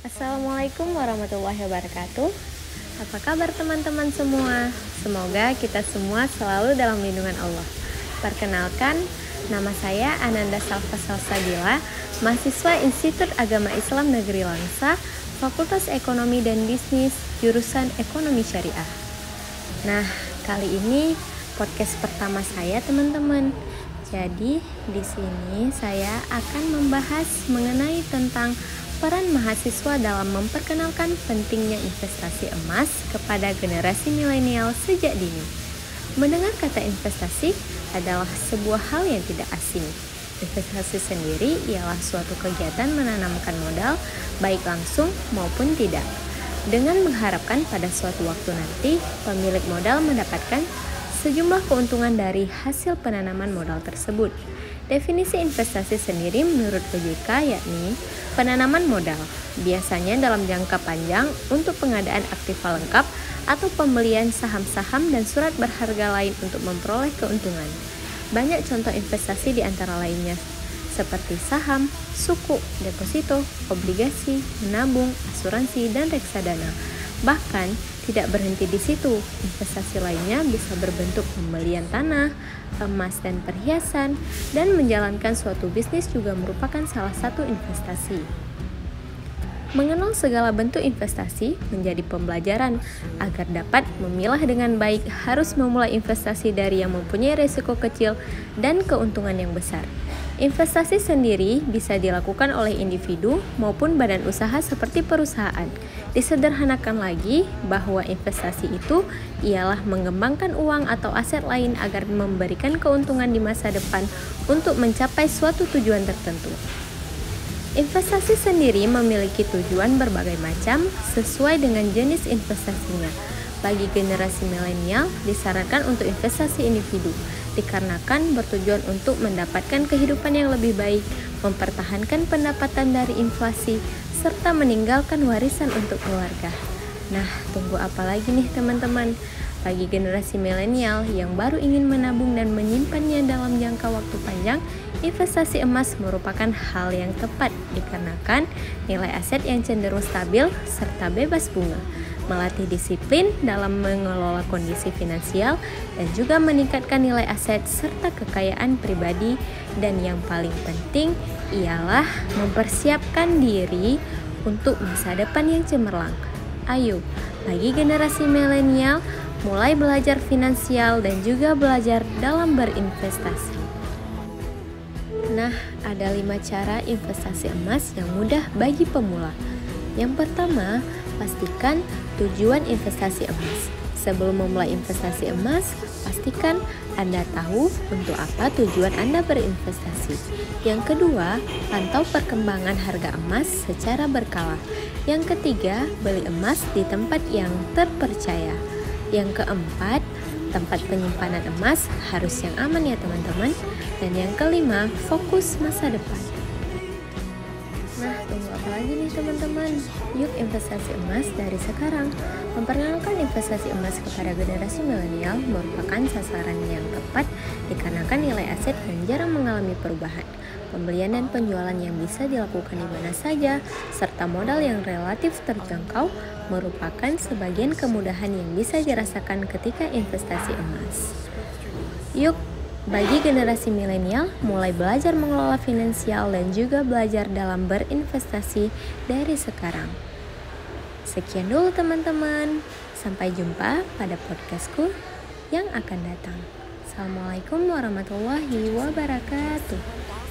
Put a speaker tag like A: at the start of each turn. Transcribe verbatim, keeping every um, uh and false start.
A: Assalamualaikum warahmatullahi wabarakatuh. Apa kabar teman-teman semua? Semoga kita semua selalu dalam lindungan Allah. Perkenalkan, nama saya Ananda Salva Salsabila, mahasiswa Institut Agama Islam Negeri Langsa, Fakultas Ekonomi dan Bisnis, jurusan Ekonomi Syariah. Nah, kali ini podcast pertama saya, teman-teman. Jadi, di sini saya akan membahas mengenai tentang peran mahasiswa dalam memperkenalkan pentingnya investasi emas kepada generasi milenial sejak dini. Mendengar kata investasi adalah sebuah hal yang tidak asing. Investasi sendiri ialah suatu kegiatan menanamkan modal, baik langsung maupun tidak, dengan mengharapkan pada suatu waktu nanti pemilik modal mendapatkan sejumlah keuntungan dari hasil penanaman modal tersebut. Definisi investasi sendiri menurut O J K yakni penanaman modal, biasanya dalam jangka panjang untuk pengadaan aktiva lengkap atau pembelian saham-saham dan surat berharga lain untuk memperoleh keuntungan. Banyak contoh investasi di antara lainnya seperti saham, suku, deposito, obligasi, menabung, asuransi, dan reksadana. Bahkan tidak berhenti di situ, investasi lainnya bisa berbentuk pembelian tanah, emas dan perhiasan, dan menjalankan suatu bisnis juga merupakan salah satu investasi. Mengenal segala bentuk investasi menjadi pembelajaran. Agar dapat memilah dengan baik, harus memulai investasi dari yang mempunyai risiko kecil dan keuntungan yang besar. Investasi sendiri bisa dilakukan oleh individu maupun badan usaha seperti perusahaan. Disederhanakan lagi bahwa investasi itu ialah mengembangkan uang atau aset lain agar memberikan keuntungan di masa depan untuk mencapai suatu tujuan tertentu. Investasi sendiri memiliki tujuan berbagai macam sesuai dengan jenis investasinya. Bagi generasi milenial disarankan untuk investasi individu, dikarenakan bertujuan untuk mendapatkan kehidupan yang lebih baik, mempertahankan pendapatan dari inflasi, serta meninggalkan warisan untuk keluarga. Nah, tunggu apa lagi nih teman-teman? Bagi generasi milenial yang baru ingin menabung dan menyimpannya dalam jangka waktu panjang, investasi emas merupakan hal yang tepat dikarenakan nilai aset yang cenderung stabil serta bebas bunga, melatih disiplin dalam mengelola kondisi finansial, dan juga meningkatkan nilai aset serta kekayaan pribadi, dan yang paling penting ialah mempersiapkan diri untuk masa depan yang cemerlang. Ayo, bagi generasi milenial, mulai belajar finansial dan juga belajar dalam berinvestasi. Nah, ada lima cara investasi emas yang mudah bagi pemula. Yang pertama, pastikan tujuan investasi emas. Sebelum memulai investasi emas, pastikan Anda tahu untuk apa tujuan Anda berinvestasi. Yang kedua, pantau perkembangan harga emas secara berkala. Yang ketiga, beli emas di tempat yang terpercaya. Yang keempat, tempat penyimpanan emas harus yang aman ya teman-teman. Dan yang kelima, fokus masa depan. Nah, tunggu apa lagi nih teman-teman? Yuk investasi emas dari sekarang. Memperkenalkan investasi emas kepada generasi milenial merupakan sasaran yang tepat dikarenakan nilai aset yang jarang mengalami perubahan, pembelian dan penjualan yang bisa dilakukan di mana saja, serta modal yang relatif terjangkau merupakan sebagian kemudahan yang bisa dirasakan ketika investasi emas. Yuk, bagi generasi milenial, mulai belajar mengelola finansial dan juga belajar dalam berinvestasi dari sekarang. Sekian dulu teman-teman, sampai jumpa pada podcastku yang akan datang. Assalamualaikum warahmatullahi wabarakatuh.